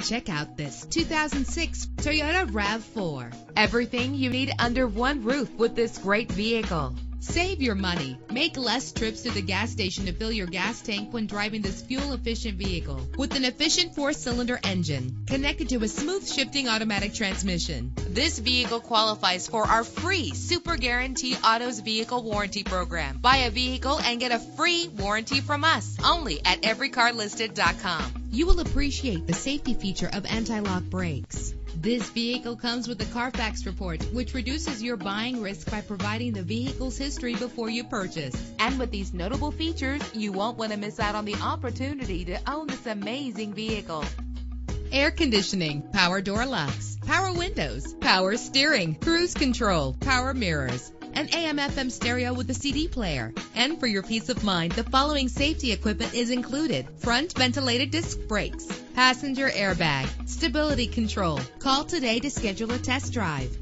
Check out this 2006 Toyota RAV4. Everything you need under one roof with this great vehicle. Save your money. Make less trips to the gas station to fill your gas tank when driving this fuel-efficient vehicle. With an efficient 4-cylinder engine connected to a smooth shifting automatic transmission. This vehicle qualifies for our free Super Guarantee Autos Vehicle Warranty Program. Buy a vehicle and get a free warranty from us only at everycarlisted.com. You will appreciate the safety feature of anti-lock brakes. This vehicle comes with a Carfax report, which reduces your buying risk by providing the vehicle's history before you purchase. And with these notable features, you won't want to miss out on the opportunity to own this amazing vehicle. Air conditioning, power door locks, power windows, power steering, cruise control, power mirrors, an AM/FM stereo with a CD player. And for your peace of mind, the following safety equipment is included: front ventilated disc brakes, passenger airbag, stability control. Call today to schedule a test drive.